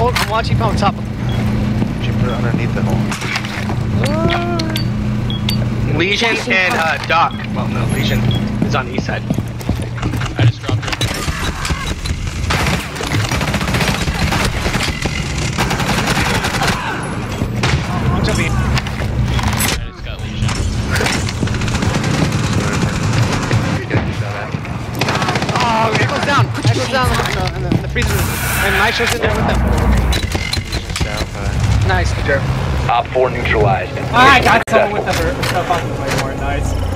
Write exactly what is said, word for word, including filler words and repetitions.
smoke. I'm watching from top. Should put it underneath the hole. Uh, Legion and uh, Doc. Well, no, Legion is on the east side. I just dropped it. I'm jumping. I just got Legion. Oh, it goes down. It goes down in the, in the, in the freezer room. And Nitro's in there with them. Nice. Op four neutralized. Ah, I got someone with the, the fucking claymore. Nice.